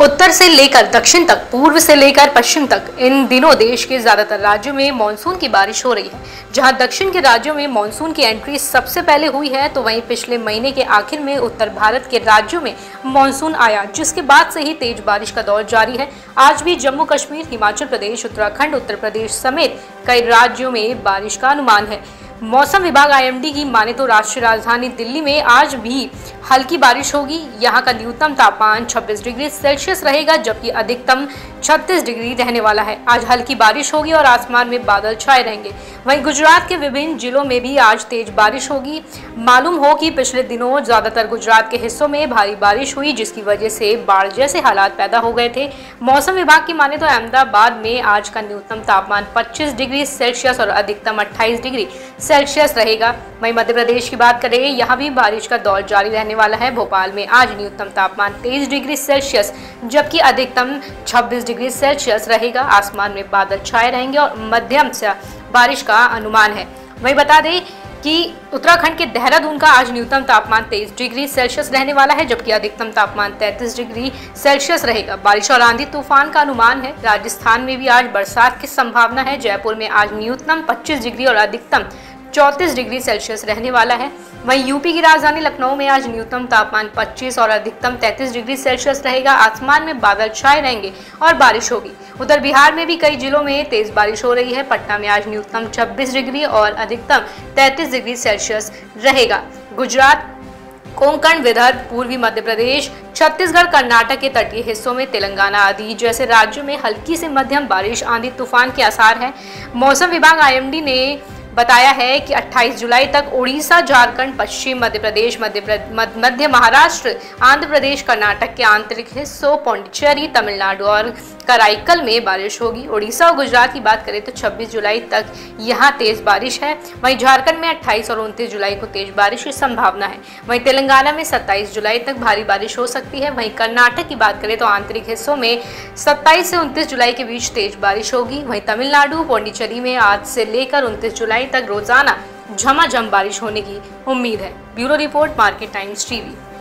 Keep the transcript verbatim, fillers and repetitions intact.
उत्तर से लेकर दक्षिण तक, पूर्व से लेकर पश्चिम तक इन दिनों देश के ज्यादातर राज्यों में मानसून की बारिश हो रही है। जहां दक्षिण के राज्यों में मानसून की एंट्री सबसे पहले हुई है, तो वहीं पिछले महीने के आखिर में उत्तर भारत के राज्यों में मानसून आया, जिसके बाद से ही तेज बारिश का दौर जारी है। आज भी जम्मू कश्मीर, हिमाचल प्रदेश, उत्तराखंड, उत्तर प्रदेश समेत कई राज्यों में बारिश का अनुमान है। मौसम विभाग आई एम डी की माने तो राष्ट्रीय राजधानी दिल्ली में आज भी हल्की बारिश होगी। यहाँ का न्यूनतम तापमान छब्बीस डिग्री सेल्सियस रहेगा, जबकि अधिकतम छत्तीस डिग्री रहने वाला है। आज हल्की बारिश होगी और आसमान में बादल छाए रहेंगे। वहीं गुजरात के विभिन्न जिलों में भी आज तेज बारिश होगी। मालूम हो कि पिछले दिनों ज्यादातर गुजरात के हिस्सों में भारी बारिश हुई, जिसकी वजह से बाढ़ जैसे हालात पैदा हो गए थे। मौसम विभाग की माने तो अहमदाबाद में आज का न्यूनतम तापमान पच्चीस डिग्री सेल्सियस और अधिकतम अट्ठाईस डिग्री सेल्सियस रहेगा। वहीं मध्य प्रदेश की बात करें, यहाँ भी बारिश का दौर जारी रहने वाला है। भोपाल में आज न्यूनतम तापमान तेईस डिग्री सेल्सियस जबकि अधिकतम छब्बीस डिग्री सेल्सियस रहेगा। आसमान में बादल छाए रहेंगे और मध्यम से बारिश का अनुमान है। वहीं बता दें कि उत्तराखंड के देहरादून का आज न्यूनतम तापमान तेईस डिग्री सेल्सियस रहने वाला है, जबकि अधिकतम तापमान तैंतीस डिग्री सेल्सियस रहेगा। बारिश और आंधी तूफान का अनुमान है। राजस्थान में भी आज बरसात की संभावना है। जयपुर में आज न्यूनतम पच्चीस डिग्री और अधिकतम चौंतीस डिग्री सेल्सियस रहने वाला है। वहीं यूपी की राजधानी लखनऊ में आज न्यूनतम तापमान पच्चीस और अधिकतम तैंतीस डिग्री सेल्सियस रहेगा। आसमान में बादल छाए रहेंगे और बारिश होगी। उधर बिहार में भी कई जिलों में तेज बारिश हो रही है। पटना में आज न्यूनतम छब्बीस डिग्री और अधिकतम तैंतीस डिग्री सेल्सियस रहेगा। गुजरात, कोंकण, विदर्भ, पूर्वी मध्य प्रदेश, छत्तीसगढ़, कर्नाटक के तटीय हिस्सों में, तेलंगाना आदि जैसे राज्यों में हल्की से मध्यम बारिश, आंधी तूफान के आसार हैं। मौसम विभाग आई एम डी ने बताया है कि अट्ठाईस जुलाई तक उड़ीसा, झारखंड, पश्चिम मध्य प्रदेश, मध्य मध्य महाराष्ट्र, आंध्र प्रदेश, कर्नाटक के आंतरिक हिस्सों, पौंडीचेरी, तमिलनाडु और कराईकल में बारिश होगी। उड़ीसा और गुजरात की बात करें तो छब्बीस जुलाई तक यहाँ तेज बारिश है। वहीं झारखंड में अट्ठाईस और उनतीस जुलाई को तेज बारिश की संभावना है। वहीं तेलंगाना में सत्ताईस जुलाई तक भारी बारिश हो सकती है। वहीं कर्नाटक की बात करें तो आंतरिक हिस्सों में सत्ताईस से उनतीस जुलाई के बीच तेज बारिश होगी। वहीं तमिलनाडु, पौंडीचेरी में आज से लेकर उनतीस जुलाई तक रोजाना झमाझम बारिश होने की उम्मीद है। Bureau report, market times TV.